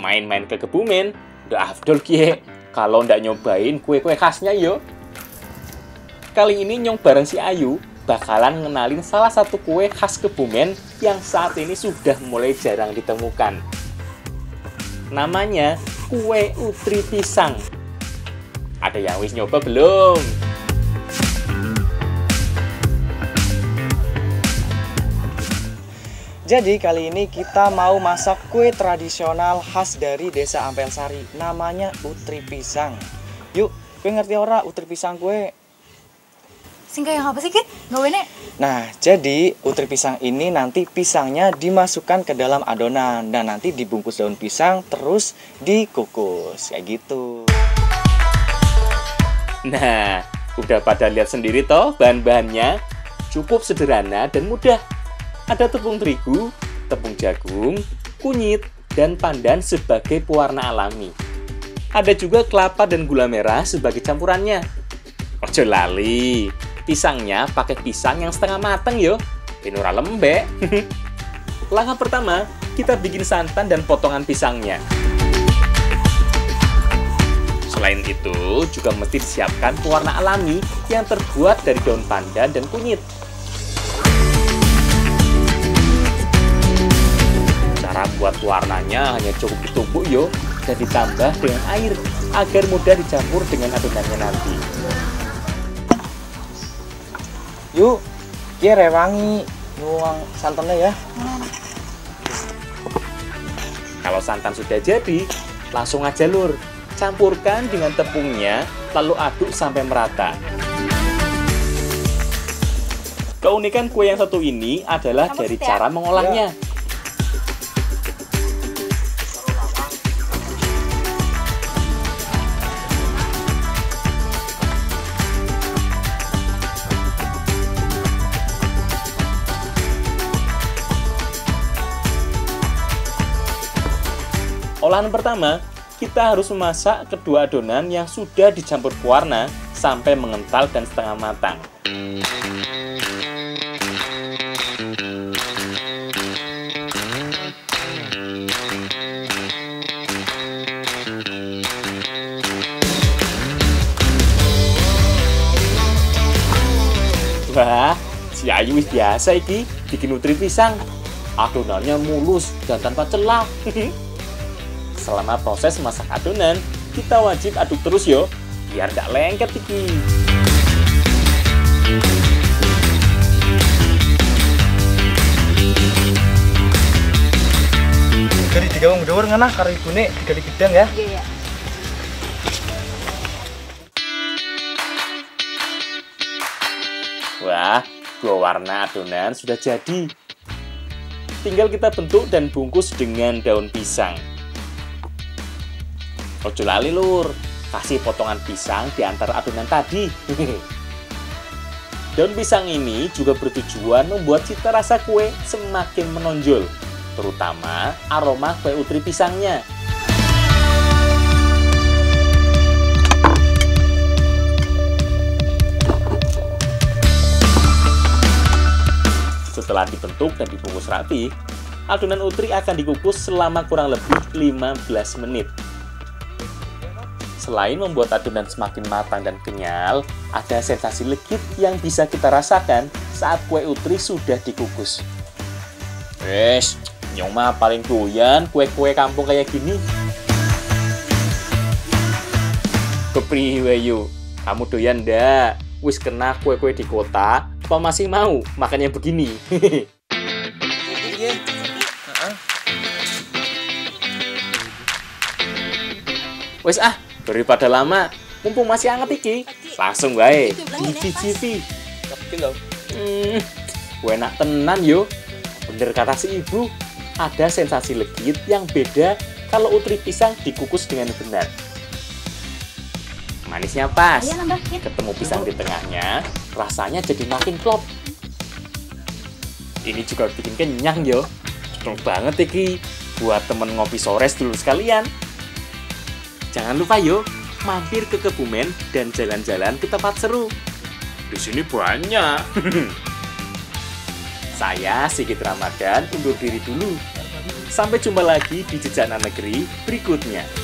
main-main ke Kebumen, udah afdol kie. Kalau ndak nyobain kue-kue khasnya yo. Kali ini Nyong bareng si Ayu bakalan ngenalin salah satu kue khas Kebumen yang saat ini sudah mulai jarang ditemukan. Namanya kue utri pisang. Ada yang wis nyoba belum? Jadi kali ini kita mau masak kue tradisional khas dari Desa Ampelsari. Namanya utri pisang. Yuk, kue ngerti ora utri pisang kue? Singkat yang apa sih, Kit? Gawene? Nah, jadi utri pisang ini nanti pisangnya dimasukkan ke dalam adonan dan nanti dibungkus daun pisang terus dikukus kayak gitu. Nah, udah pada lihat sendiri toh bahan-bahannya? Cukup sederhana dan mudah. Ada tepung terigu, tepung jagung, kunyit, dan pandan sebagai pewarna alami. Ada juga kelapa dan gula merah sebagai campurannya. Ojo lali, pisangnya pakai pisang yang setengah mateng yo. Pinura lembek. Langkah pertama, kita bikin santan dan potongan pisangnya. Selain itu, juga mesti disiapkan pewarna alami yang terbuat dari daun pandan dan kunyit. Cara buat warnanya hanya cukup ditumbuk yo dan ditambah dengan air agar mudah dicampur dengan adonannya nanti. Yuk, kia rewangi nuang santannya ya. Kalau santan sudah jadi, langsung aja lur. Campurkan dengan tepungnya, lalu aduk sampai merata. Keunikan kue yang satu ini adalah dari cara mengolahnya. Olahan pertama, kita harus memasak kedua adonan yang sudah dicampur pewarna sampai mengental dan setengah matang. Wah, si Ayu wis biasa iki bikin utri pisang. Adonannya mulus dan tanpa celah. Selama proses masak adonan, kita wajib aduk terus yo, biar nggak lengket iki. Dari tiga wong dhuwur ngana karo ibune digali gedang ya. Iya. Wah, dua warna adonan sudah jadi. Tinggal kita bentuk dan bungkus dengan daun pisang. Ojo lali lur, kasih potongan pisang di antara adonan tadi. Daun pisang ini juga bertujuan membuat cita rasa kue semakin menonjol, terutama aroma kue utri pisangnya. Setelah dibentuk dan dibungkus rapi, adonan utri akan dikukus selama kurang lebih 15 menit. Selain membuat adonan semakin matang dan kenyal, ada sensasi legit yang bisa kita rasakan saat kue utri sudah dikukus. Wes, Nyong mah paling doyan kue-kue kampung kayak gini. Kepriwe yuk, kamu doyan ndak? Wis kena kue-kue di kota, apa masih mau makan yang begini? Wes daripada lama, mumpung masih hangat iki, langsung wae cicipi. Kue enak tenan yo. Bener kata si ibu, ada sensasi legit yang beda kalau utri pisang dikukus dengan benar. Manisnya pas, ketemu pisang di tengahnya, rasanya jadi makin klop. Ini juga bikin kenyang yo. Cocok banget iki buat temen ngopi sores dulu sekalian. Jangan lupa yo, mampir ke Kebumen dan jalan-jalan ke tempat seru. Di sini banyak. Saya Sigit Ramadan undur diri dulu. Sampai jumpa lagi di Jajanan Negeri berikutnya.